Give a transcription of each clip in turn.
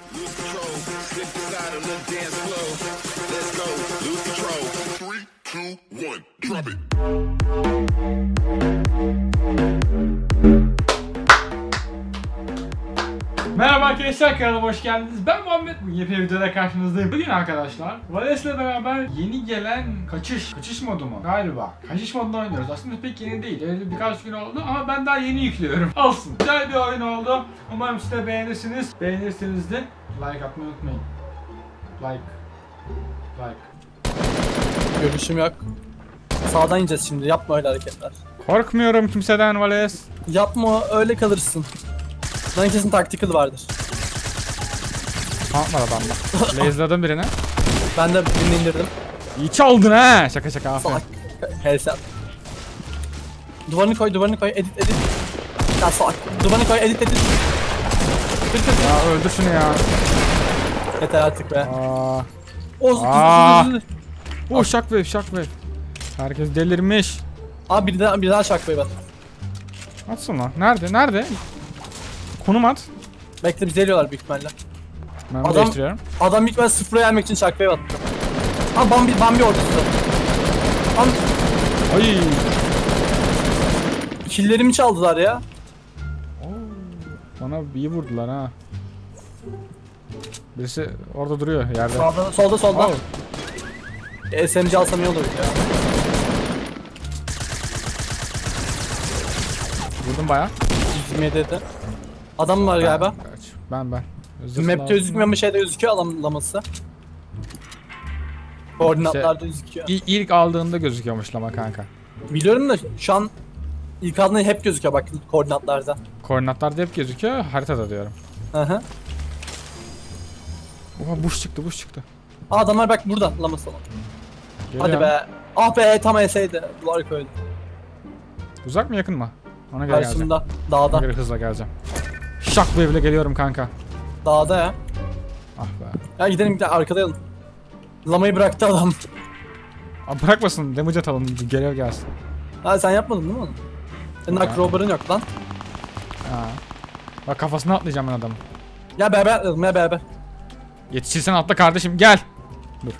Lose control. Slip inside a little dance flow. Let's go. Lose control. 3, 2, 1. Drop it. Merhaba arkadaşlar, kanalıma hoş geldiniz. Ben Muhammed. Bu yepyeni videoda karşınızdayım. Bugün arkadaşlar Vales'le beraber yeni gelen kaçış modu mu? Galiba. Kaçış modunu oynuyoruz. Aslında pek yeni değil. Öyle birkaç gün oldu ama ben daha yeni yüklüyorum. Olsun. Güzel bir oyun oldu. Umarım siz de beğenirsiniz. Beğenirseniz de like atmayı unutmayın. Like. Görüşüm yok. Sağdan ineceğiz şimdi. Yapma öyle hareketler. Korkmuyorum kimseden Vales. Yapma, öyle kalırsın. Lan kesin tactical vardır. Tank var adamda. Lazer'ladım birini. Ben de birini indirdim. İyi çaldın ha. Şaka aferin. Salak. Hesap. Duvarını koy, edit. Ya salak. Duvarını koy, edit. Kır. Ya öldür şunu ya. Yeter artık be. Aa. Dur. Oh, shockwave. Herkes delirmiş. Abi bir daha şakbayı bak. Atsın lan. Nerede? Konum at. Bekle, bizi eliyorlar büyük ihtimalle. Ben bunu değiştiriyorum. Adam büyük ihtimalle sıfıra gelmek için şakbayı attı. Abi Bambi ortası. Ay. Killerimi çaldılar ya. Bana iyi vurdular ha. Birisi orada duruyor yerde. Solda. Oh. SMG alsam iyi olur ya. Vurdum bayağı. 127'de. Adam var galiba. Ben. Map'te gözükmüyor ama şeyde gözüküyor alaması. Koordinatlarda gözüküyor. İlk aldığında gözüküyormuş lama kanka. Biliyorum da şu an ilk aldığında hep gözüküyor bak koordinatlarda. Koordinatlarda hep gözüküyor, haritada diyorum. Hı. Oha buş çıktı. Adamlar bak burada laması. Hadi be. Ah be, tam ES'ydi. Duvar koydu. Uzak mı yakın mı? Ona göre geleceğim. Karşımda. Dağda. Ona göre hızla geleceğim. Shockwave'le geliyorum kanka. Dağda ya. Ah be. Ya gidelim arkadayalım. Lamayı bıraktı adam. Abi bırakmasın, damage atalım, görev gelsin. Ha sen yapmadın değil mi onu? Senin daha crowbar'ın yok lan. Ha. Bak kafasına atlayacağım ben adamı. Ya beraber atlayalım ya beraber. Yetişirsen atla kardeşim, gel. Dur.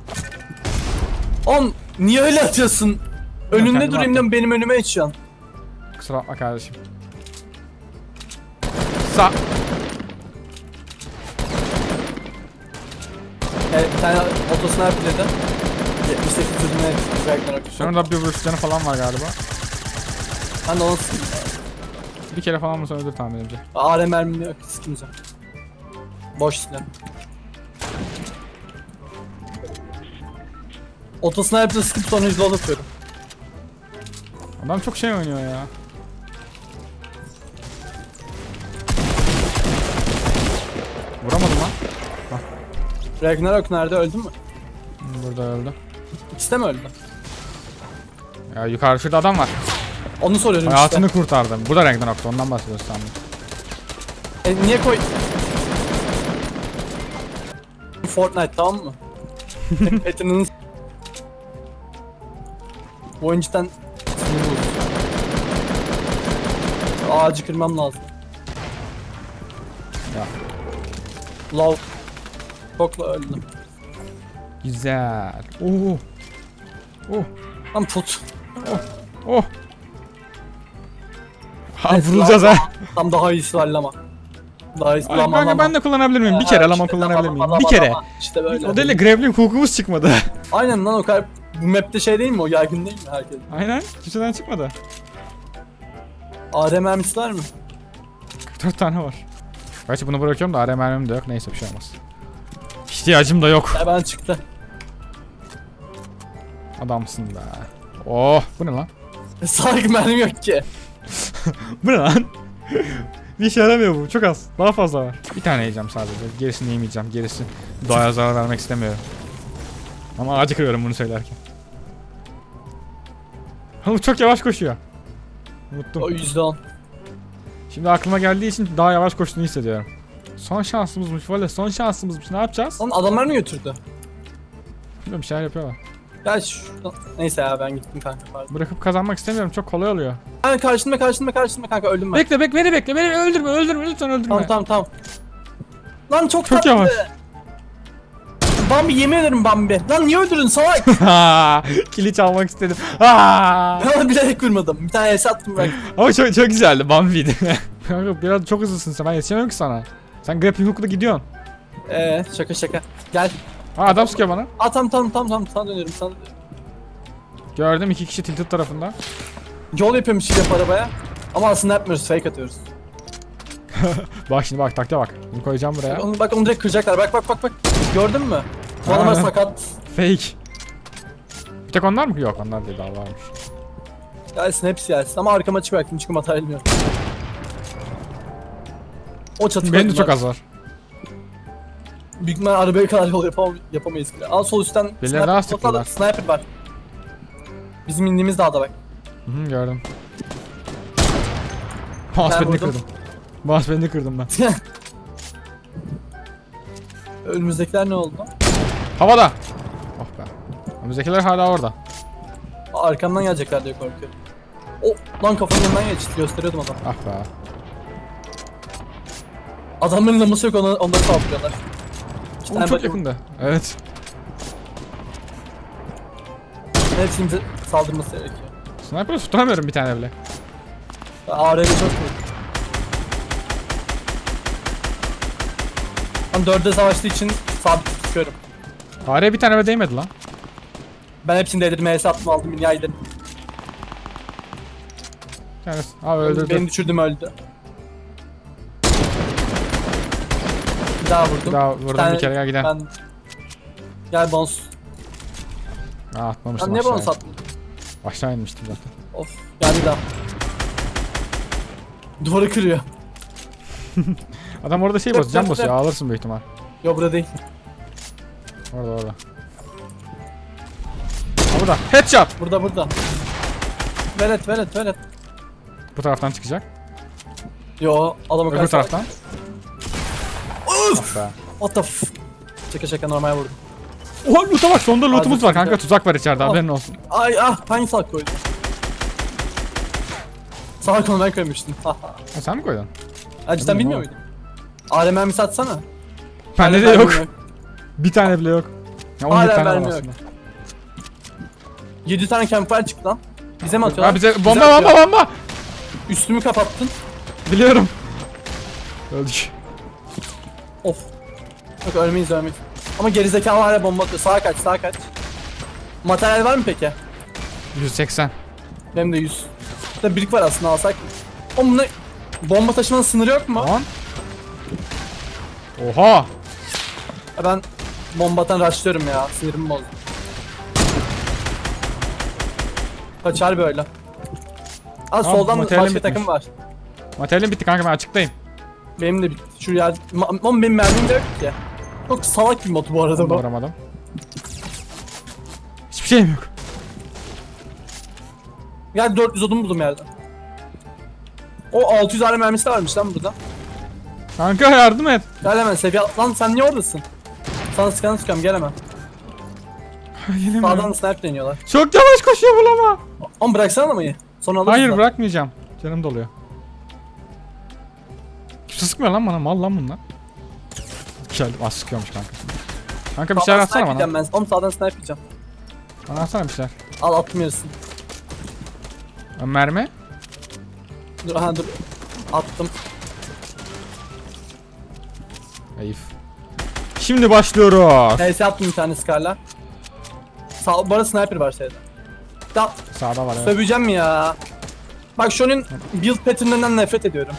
Oğlum niye öyle atıyorsun? Önünde kendime durayım attım. da benim önüme içiyorsun. Kusura bakma kardeşim. Sağ. Bir tane otosniper dedi. 78 hızına Ragnarok. Şunun da bir vuruş canı falan var galiba. Ben de onu sıkayım. Bir kere falan mı öldür tahminimce. AR mermim yok, sıkmayacağım. Boş silah. Otosniper'da sıkıp sonra reload atıyorum. Adam çok şey oynuyor ya. Vuramadım lan. Ragnarok nerede, öldü mü? Burada öldü. İkisi de mi öldü? Ya yukarı şurada adam var. Onu soruyorum Hayatını işte. kurtardım. Bu da Ragnarok'ta, ondan bahsediyoruz sandım. Niye koy... Fortnite tamam mı? Etinin... Bu oyun cidden... sinir bozucu. Ağacı kırmam lazım. Ya. Love. Kokla öldüm. Güzel. Oh. Lan put. Oh. Ha vurulacağız ha. Tam daha iyisi var lama. Daha iyisi Ay, lama kanka lama. ben de kullanabilir miyim? Bir kere lama işte kullanabilir miyim? lama, Bir kere. lama. İşte böyle. O değil grappling hukukumuz çıkmadı. Aynen lan o kadar. Bu map'te şey değil mi o, yaygın değil mi herkes? Aynen. Kimseden çıkmadı. AR mermisi var mı? 44 tane var. Gerçi bunu bırakıyorum da AR mermim de yok. Neyse bir şey olmaz. İhtiyacım da yok. Ya ben çıktı. Adamsın be. Oh. Bu ne lan? Salak mermim yok ki. Bu ne lan? Bir işe yaramıyor bu. Çok az. Daha fazla var. Bir tane yiyeceğim sadece. Gerisini yemeyeceğim. Gerisi doğaya zarar vermek istemiyorum. Ama ağacı kırıyorum bunu söylerken. Oğlum çok yavaş koşuyor. Unuttum. O %10. Şimdi aklıma geldiği için daha yavaş koştuğunu hissediyorum. Son şansımızmış valla, son şansımızmış. Ne yapacağız? Lan adamlar mı götürdü? Bilmiyorum, bir şeyler yapıyorlar. Ya şuradan... Neyse ya ben gittim kanka pardon. Bırakıp kazanmak istemiyorum, çok kolay oluyor. Ha karşında kanka öldüm ben. Bekle beni bekle, beni öldürme lütfen, öldürme. Tamam. Lan çok Çok tatlı. yavaş. Bambi yemin ederim Bambi. Lan niye öldürdün salak? Kili çalmak istedim. Aa! Ben bilerek vurmadım. Bir tane es attım bak. Ama çok güzeldi. Bambi'ydi. Kanka biraz çok hızlısın sen. Ben yetişemiyorum ki sana. Sen grappling hook'la gidiyorsun. Şaka. Gel. Ha adam sıkıyor bana. Tamam. Sana dönüyorum. Gördüm 2 kişi tilted tarafında. Yol yapıyormuş gibi yap arabaya. Ama aslında yapmıyoruz. Fake atıyoruz. Bak şimdi bak taktiğe bak. Bunu koyacağım buraya. Onu direkt kıracaklar. Bak. Gördün mü? Bu Ha. adamlar sakat. Fake. Bir tek onlar mı? Yok onlar değil daha varmış. Gelsin hepsi gelsin. Ama arkama açık bıraktım çünkü hata elmiyor. O çatı Benim de çok az var. Büyük ihtimalle arabaya kadar yol yapamayız bile. Al sol üstten Birileri daha sıktılar. sniper var. Bizim indiğimiz dağda bak. Hı gördüm. Mousepad'ini vurdum. kırdım. Mousepad'ini kırdım ben. Önümüzdekiler ne oldu? Havada. Oh be. Önümüzdekiler hala orada. Arkamdan gelecekler diye korkuyorum. Lan kafanın yanından geçti. Gösteriyordum adam. Ah be. Adamların laması yok onları saldırıyorlar. Oğlum çok yakında. Evet. Hepsinin saldırması gerekiyor. Sniper'ı tutamıyorum bir tane bile. AR'de çok büyük. Tam 4'e savaştığı için sabit tutuyorum. Araya bir tane bile değmedi lan. Ben hepsini delirdim. HS attım aldım dünyayı dedim. Bir tanesi. Abi öldürdü. Beni düşürdüm öldü. Bir daha vurdum. Bir daha vurdum tane- bir kere gel gidelim. Gel bonus. Atmamıştım Lan niye bonus aşağıya. attın? Aşağı inmiştim zaten. Of. Gel bir daha. Duvarı kırıyor. Adam orada şey basıyor, cam basıyor. Ağlarsın büyük ihtimal. Yo burada değil. Orada. Ha burada. Headshot. Burada. Velet. Bu taraftan çıkacak. Yo adamı Öbür karşı. taraftan. Uf! Ah be. What the f... Şaka normal vurdum. Oha loot'a bak. Sonunda lootumuz var kanka. güzel. Tuzak var içeride Al. haberin olsun. Ay hangi salak koydun? Salak onu ben koymuştum. Ha, sen mi koydun? Cidden bilmiyor Oğlum. muydun? ARM mermisi atsana. Bende de yok. Bir tane bile yok. Ya 17 Hala tane var mermi yok. aslında. 7 tane campfire çıktı lan. Bize mi atıyorlar? Ha bize Bize bomba atıyor. bomba. Üstümü kapattın. Biliyorum. Öldük. Of. Yok ölmeyiz. Ama gerizekalı hala bomba atıyor. Sağa kaç. Materyal var mı peki? 180. Benim de 100. Burada birik var aslında alsak. Oğlum bunda bomba taşımanın sınırı yok mu? Lan. Oha. Ben bombadan rushlıyorum ya. Sinirimi bozdu. Kaçar böyle. Soldan materyalim başka bitmiş. takım var. Materyalim bitti kanka ben açıktayım. Benim de bitti. Şu yer... Ama benim mermim de yok ki. Çok salak bir mod bu arada bu. Vuramadım. Hiçbir şeyim yok. Gel 400 odun buldum yerden. O 600 tane mermisi de varmış lan burada. Kanka yardım et. Gel hemen seviye... Lan sen niye oradasın? Sana sıkıyorum gel hemen. Gelemiyorum. Sağdan sniper deniyorlar. Çok yavaş koşuyor bulama. Oğlum bıraksana adamayı. Sonra alırız Hayır da. bırakmayacağım. Canım doluyor. Kimse sıkmıyor lan bana. Mal lan bunlar. Geldim. Az sıkıyormuş kanka. Kanka bir şeyler Sağdan atsana sniper bana. yiyeceğim ben. Oğlum sağdan sniper yiyeceğim. Bana atsana bir şeyler. Al attım yarısını. Mermi. Dur dur. Attım. Ayıp. Şimdi başlıyoruz. HS attım bir tane Scar'la. Bu arada sniper var şeyde. Da Sağda var evet. söveceğim ya. Bak şunun build pattern'ından nefret ediyorum.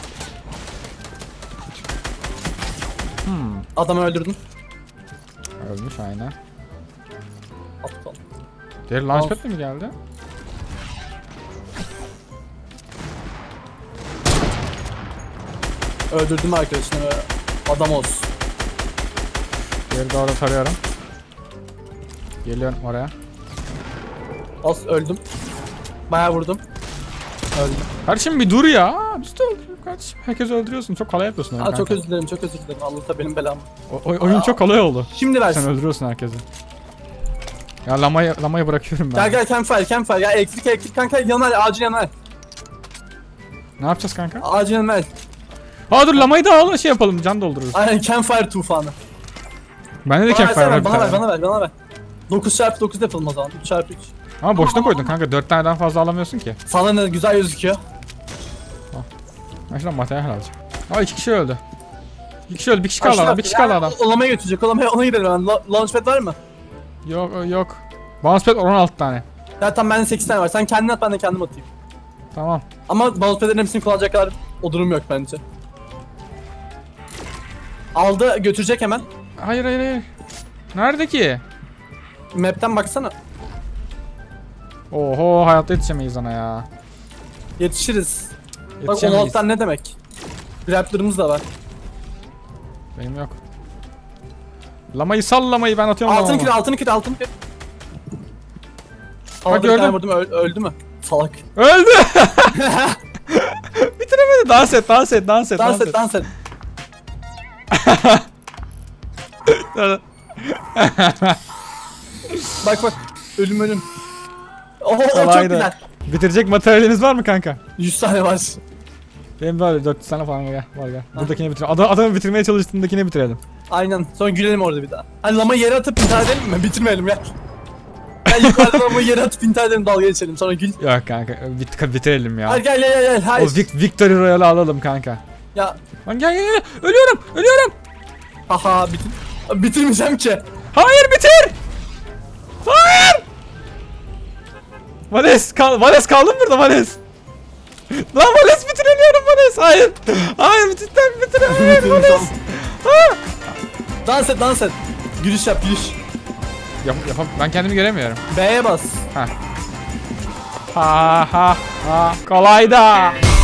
Adamı öldürdüm. Ölmüş aynen. Aptal. Diğeri launchpad mi geldi? Öldürdüm arkadaşını böyle. Adam olsun. Diğeri de orada tarıyorum. Geliyorum oraya. Öldüm. Bayağı vurdum. Öldüm. Kardeşim bir dur ya. Biz de öldürüyoruz kardeşim. Herkes öldürüyorsun. Çok kolay yapıyorsun. oyunu Çok kanka. özür dilerim. Allah da benim belam. Oyun çok kolay oldu. Şimdi Sen versin. öldürüyorsun herkesi. Ya lamayı bırakıyorum ben. Gel campfire. Ya elektrik kanka yanına acil yanına. Ne yapacağız kanka? Acil yanına. Ha dur lamayı da al şey yapalım can doldururuz. Aynen campfire tufanı. Bende de campfire var bir Bana ver, tane. bana ver. 9x9 yapalım o zaman. 3x3. Ama boşuna koydun kanka 4 taneden fazla alamıyorsun ki. Sana ne güzel gözüküyor. Ben şuradan materyal alacağım. Aa 2 kişi öldü. 2 kişi öldü, bir kişi kaldı adam, bir kişi kaldı adam. Olamaya götürecek, ona gidelim hemen. Launchpad var mı? Yok. Bouncepad 16 tane. Ya tamam bende 8 tane var. Sen kendin at, ben de kendim atayım. Tamam. Ama bouncepad'lerin hepsini kullanacak kadar o durum yok bence. Aldı, götürecek hemen. Hayır. Nerede ki? Map'ten baksana. Oho hayatta yetişemeyiz ona ya. Yetişiriz. Bak Yetişemeyiz. 16'dan ne demek? Grappler'ımız da var. Benim yok. Lamayı sallamayı ben atıyorum Altın lamamı. kit. Havada bir gördüm. tane vurdum, öldü mü? Salak. Öldü. Bitiremedi. Dans et. Dans et. Bak. Ölüm. Oho çok Kolaydı. güzel. Bitirecek materyaliniz var mı kanka? 100 tane var. Benim böyle 400 tane falan var gel. Buradakini bitirelim. Adamı bitirmeye çalıştığındakini bitirelim. Aynen. Sonra gülelim orada bir daha. Hani lamayı yere atıp intihar edelim mi? Bitirmeyelim ya. Gel yukarıda lamayı yere atıp intihar edelim, dalga geçelim. Sonra gül. Yok kanka bitirelim ya. Hadi gel. O Hayır. Victory Royale'ı alalım kanka. Ya. Lan gel. Ölüyorum. Haha bitirmeyeceğim ki. Hayır bitir. Hayır. Vales kaldın burada Vales. Lan Vales bitiremiyorum Vales. Hayır bitiremiyorum Vales. Dans et. Gülüş yap. Ben kendimi göremiyorum. B'ye bas. Ha. Kolay da.